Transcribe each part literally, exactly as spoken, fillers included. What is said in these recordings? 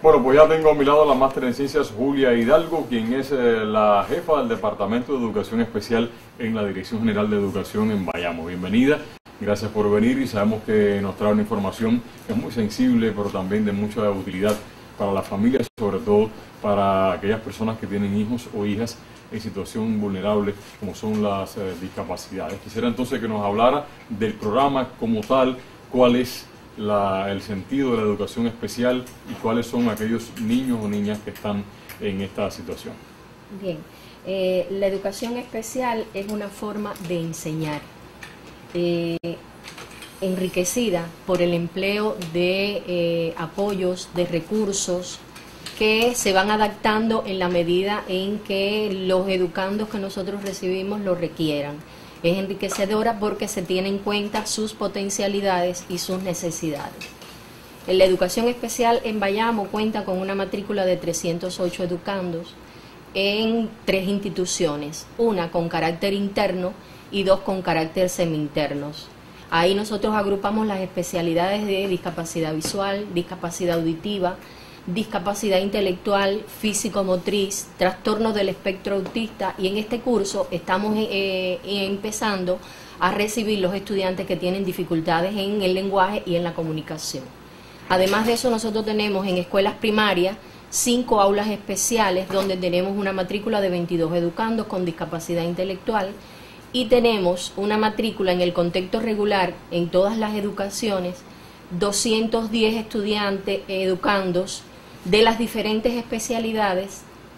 Bueno, pues ya tengo a mi lado la máster en Ciencias Julia Hidalgo, quien es eh, la jefa del Departamento de Educación Especial en la Dirección General de Educación en Bayamo. Bienvenida, gracias por venir y sabemos que nos trae una información que es muy sensible, pero también de mucha utilidad para las familias, sobre todo para aquellas personas que tienen hijos o hijas en situación vulnerable, como son las eh, discapacidades. Quisiera entonces que nos hablara del programa como tal, cuál es La, el sentido de la educación especial y cuáles son aquellos niños o niñas que están en esta situación. Bien, eh, la educación especial es una forma de enseñar, eh, enriquecida por el empleo de eh, apoyos, de recursos que se van adaptando en la medida en que los educandos que nosotros recibimos lo requieran. Es enriquecedora porque se tiene en cuenta sus potencialidades y sus necesidades. La educación especial en Bayamo cuenta con una matrícula de trescientos ocho educandos en tres instituciones, una con carácter interno y dos con carácter semi-internos. Ahí nosotros agrupamos las especialidades de discapacidad visual, discapacidad auditiva, discapacidad intelectual, físico-motriz, trastornos del espectro autista, y en este curso estamos eh, empezando a recibir los estudiantes que tienen dificultades en el lenguaje y en la comunicación. Además de eso, nosotros tenemos en escuelas primarias cinco aulas especiales donde tenemos una matrícula de veintidós educandos con discapacidad intelectual y tenemos una matrícula en el contexto regular en todas las educaciones, doscientos diez estudiantes educandos de las diferentes especialidades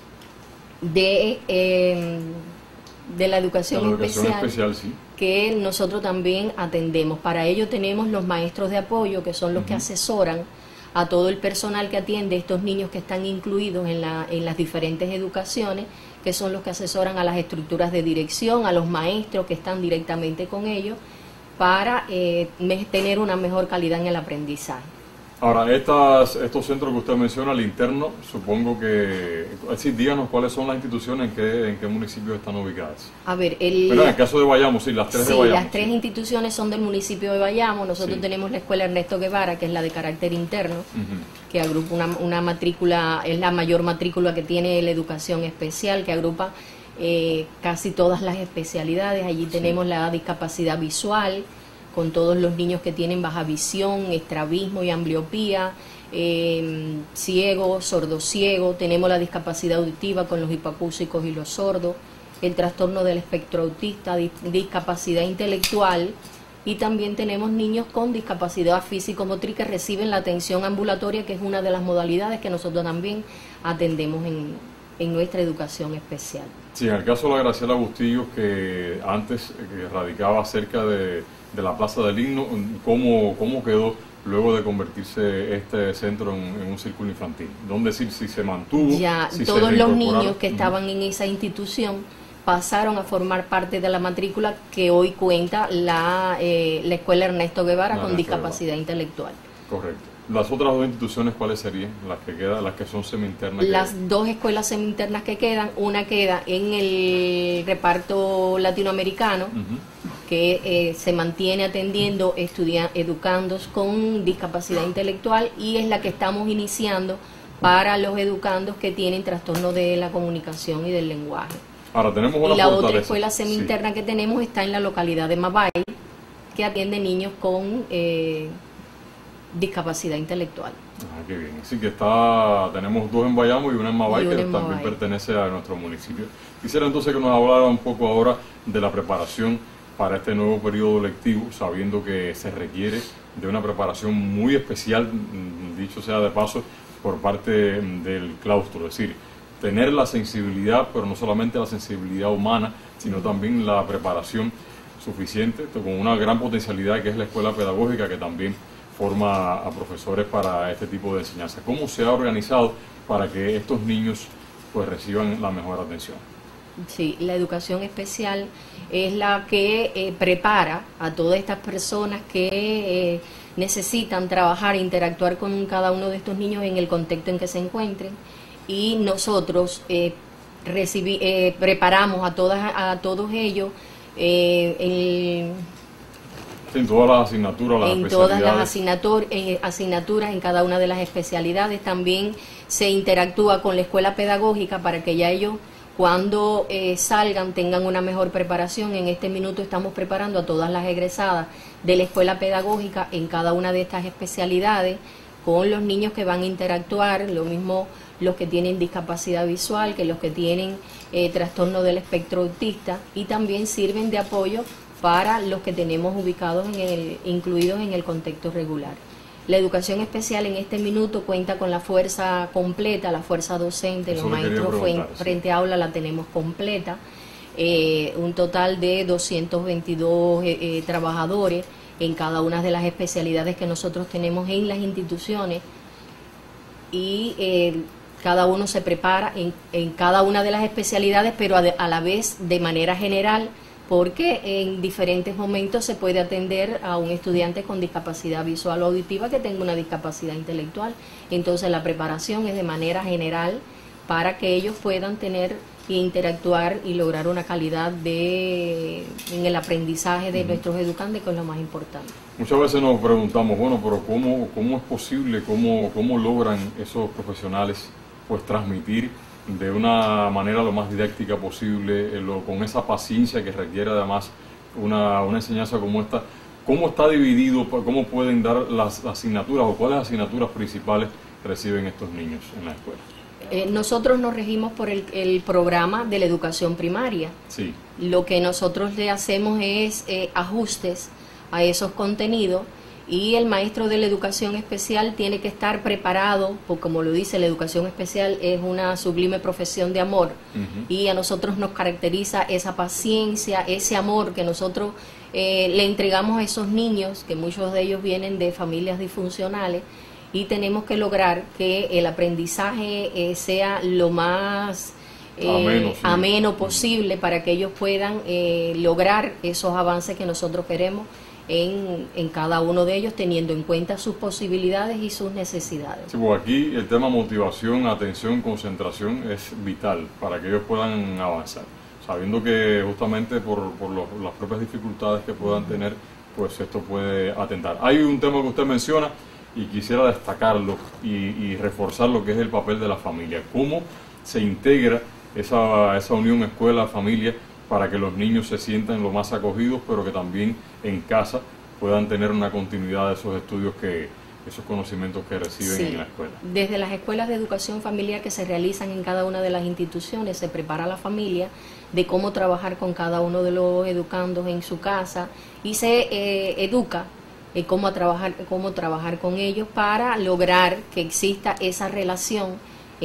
de, eh, de la educación, la educación especial, especial sí. que nosotros también atendemos. Para ello tenemos los maestros de apoyo, que son los uh-huh. que asesoran a todo el personal que atiende estos niños que están incluidos en, la, en las diferentes educaciones, que son los que asesoran a las estructuras de dirección, a los maestros que están directamente con ellos, para eh, tener una mejor calidad en el aprendizaje. Ahora, estas, estos centros que usted menciona, el interno, supongo que... Es decir, díganos cuáles son las instituciones en qué, en qué municipios están ubicadas. A ver, el... Pero en el caso de Bayamo, sí, las tres sí, de Bayamo. las tres sí. instituciones son del municipio de Bayamo. Nosotros sí. tenemos la Escuela Ernesto Guevara, que es la de carácter interno, uh-huh. que agrupa una, una matrícula, es la mayor matrícula que tiene la educación especial, que agrupa eh, casi todas las especialidades. Allí tenemos sí. la discapacidad visual, con todos los niños que tienen baja visión, estrabismo y ambliopía, eh, ciego, sordociego. Tenemos la discapacidad auditiva con los hipoacúsicos y los sordos, el trastorno del espectro autista, discapacidad intelectual, y también tenemos niños con discapacidad físico-motriz que reciben la atención ambulatoria, que es una de las modalidades que nosotros también atendemos en, en nuestra educación especial. Sí, en el caso de la Graciela Bustillos, que antes que radicaba cerca de, de la Plaza del Himno, ¿cómo, cómo quedó luego de convertirse este centro en, en un círculo infantil? ¿Dónde si, si se mantuvo? Ya, si todos se los niños que uh-huh. estaban en esa institución pasaron a formar parte de la matrícula que hoy cuenta la, eh, la Escuela Ernesto Guevara la con Ernesto discapacidad Guevara. intelectual. Correcto. ¿Las otras dos instituciones cuáles serían? Las que quedan, las que son semi-internas. Las que... dos escuelas semi-internas que quedan, una queda en el reparto latinoamericano, uh-huh. que eh, se mantiene atendiendo educandos con discapacidad intelectual, y es la que estamos iniciando para los educandos que tienen trastorno de la comunicación y del lenguaje. Ahora tenemos una y la fortaleza. Otra escuela semi-interna sí. que tenemos está en la localidad de Mabay, que atiende niños con eh, discapacidad intelectual. Ah, qué bien. Así que está, tenemos dos en Bayamo y una en Mabay, que en también Mabay. pertenece a nuestro municipio. Quisiera entonces que nos hablara un poco ahora de la preparación para este nuevo periodo lectivo, sabiendo que se requiere de una preparación muy especial, dicho sea de paso, por parte del claustro. Es decir, tener la sensibilidad, pero no solamente la sensibilidad humana, sino también la preparación suficiente, con una gran potencialidad que es la escuela pedagógica, que también forma a profesores para este tipo de enseñanza. ¿Cómo se ha organizado para que estos niños pues reciban la mejor atención? Sí, la educación especial es la que eh, prepara a todas estas personas que eh, necesitan trabajar e interactuar con cada uno de estos niños en el contexto en que se encuentren, y nosotros eh, recibi, eh, preparamos a, todas, a todos ellos eh, el, En todas las asignaturas, las en todas las asignatur en, asignaturas, en cada una de las especialidades. También se interactúa con la escuela pedagógica para que ya ellos, cuando eh, salgan, tengan una mejor preparación. En este minuto estamos preparando a todas las egresadas de la escuela pedagógica en cada una de estas especialidades, con los niños que van a interactuar, lo mismo los que tienen discapacidad visual que los que tienen eh, trastorno del espectro autista, y también sirven de apoyo para los que tenemos ubicados en el, incluidos en el contexto regular. La educación especial en este minuto cuenta con la fuerza completa, la fuerza docente, Eso los maestros frente, sí. frente a aula la tenemos completa, eh, un total de doscientos veintidós eh, eh, trabajadores en cada una de las especialidades que nosotros tenemos en las instituciones, y eh, cada uno se prepara en, en cada una de las especialidades, pero a, de, a la vez de manera general, porque en diferentes momentos se puede atender a un estudiante con discapacidad visual o auditiva que tenga una discapacidad intelectual. Entonces la preparación es de manera general para que ellos puedan tener e interactuar y lograr una calidad de en el aprendizaje de uh-huh. nuestros educantes, que es lo más importante. Muchas veces nos preguntamos, bueno, pero ¿cómo, cómo es posible, cómo, cómo logran esos profesionales pues transmitir de una manera lo más didáctica posible, eh, lo, con esa paciencia que requiere además una, una enseñanza como esta? ¿Cómo está dividido, cómo pueden dar las asignaturas o cuáles asignaturas principales reciben estos niños en la escuela? Eh, nosotros nos regimos por el, el programa de la educación primaria. Sí. Lo que nosotros le hacemos es eh, ajustes a esos contenidos, y el maestro de la educación especial tiene que estar preparado, porque como lo dice, la educación especial es una sublime profesión de amor, uh-huh. y a nosotros nos caracteriza esa paciencia, ese amor que nosotros eh, le entregamos a esos niños, que muchos de ellos vienen de familias disfuncionales, y tenemos que lograr que el aprendizaje eh, sea lo más eh, ameno, sí. ameno posible, para que ellos puedan eh, lograr esos avances que nosotros queremos en, en cada uno de ellos, teniendo en cuenta sus posibilidades y sus necesidades. Sí, pues aquí el tema motivación, atención, concentración es vital para que ellos puedan avanzar, sabiendo que justamente por, por los, las propias dificultades que puedan uh-huh. tener, pues esto puede atentar. Hay un tema que usted menciona y quisiera destacarlo y, y reforzar lo que es el papel de la familia. ¿Cómo se integra esa, esa unión escuela-familia para que los niños se sientan lo más acogidos, pero que también en casa puedan tener una continuidad de esos estudios, que esos conocimientos que reciben sí. en la escuela? Desde las escuelas de educación familiar que se realizan en cada una de las instituciones, se prepara a la familia de cómo trabajar con cada uno de los educandos en su casa, y se eh, educa eh, cómo, a trabajar, cómo trabajar con ellos para lograr que exista esa relación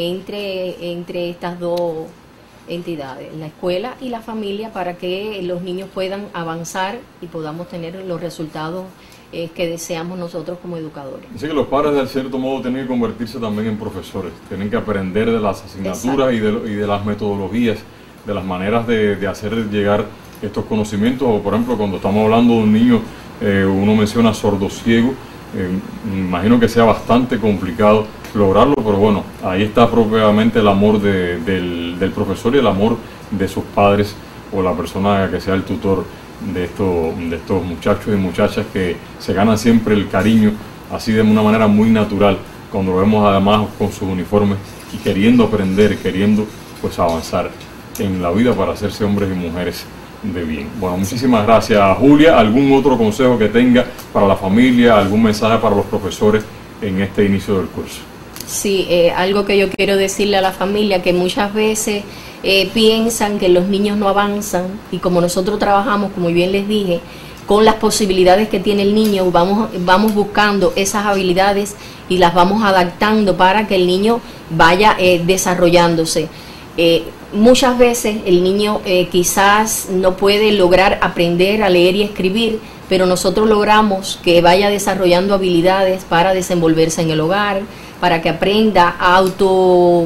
entre, entre estas dos entidades, la escuela y la familia, para que los niños puedan avanzar y podamos tener los resultados eh, que deseamos nosotros como educadores. Así que los padres, de cierto modo, tienen que convertirse también en profesores, tienen que aprender de las asignaturas y de, y de las metodologías, de las maneras de, de hacer llegar estos conocimientos. O por ejemplo, cuando estamos hablando de un niño, eh, uno menciona sordo-ciego, eh, me imagino que sea bastante complicado lograrlo, pero bueno, ahí está propiamente el amor de, del, del profesor y el amor de sus padres o la persona que sea el tutor de estos, de estos muchachos y muchachas, que se ganan siempre el cariño así de una manera muy natural, cuando lo vemos además con sus uniformes y queriendo aprender, queriendo pues avanzar en la vida para hacerse hombres y mujeres de bien. Bueno, muchísimas gracias, Julia. ¿Algún otro consejo que tenga para la familia, algún mensaje para los profesores en este inicio del curso? Sí, eh, algo que yo quiero decirle a la familia, que muchas veces eh, piensan que los niños no avanzan, y como nosotros trabajamos, como bien les dije, con las posibilidades que tiene el niño, vamos, vamos buscando esas habilidades y las vamos adaptando para que el niño vaya eh, desarrollándose. Eh, muchas veces el niño eh, quizás no puede lograr aprender a leer y escribir, pero nosotros logramos que vaya desarrollando habilidades para desenvolverse en el hogar, para que aprenda a auto,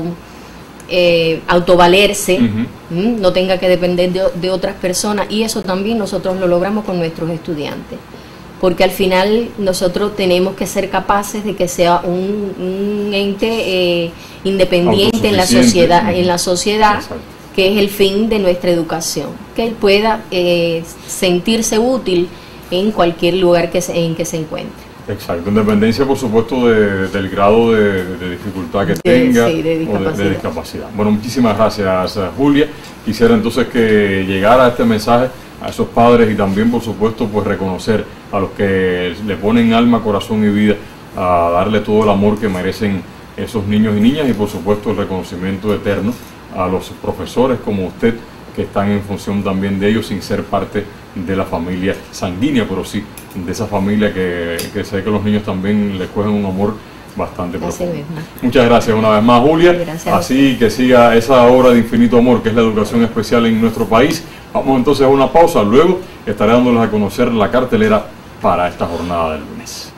eh, autovalerse, uh-huh. no tenga que depender de, de otras personas, y eso también nosotros lo logramos con nuestros estudiantes, porque al final nosotros tenemos que ser capaces de que sea un, un ente eh, independiente en la sociedad, uh-huh. en la sociedad, que es el fin de nuestra educación, que él pueda eh, sentirse útil en cualquier lugar que se, en que se encuentre. Exacto, en dependencia por supuesto de, del grado de, de dificultad que de, tenga sí, de o de, de discapacidad. Bueno, muchísimas gracias, Julia. Quisiera entonces que llegara este mensaje a esos padres y también por supuesto pues reconocer a los que le ponen alma, corazón y vida a darle todo el amor que merecen esos niños y niñas, y por supuesto el reconocimiento eterno a los profesores como usted, que están en función también de ellos sin ser parte de la familia sanguínea, pero sí de esa familia que, que sé que los niños también les cogen un amor bastante profundo. Muchas gracias una vez más, Julia. Gracias. Así que siga esa obra de infinito amor que es la educación especial en nuestro país. Vamos entonces a una pausa, luego estaré dándoles a conocer la cartelera para esta jornada del lunes.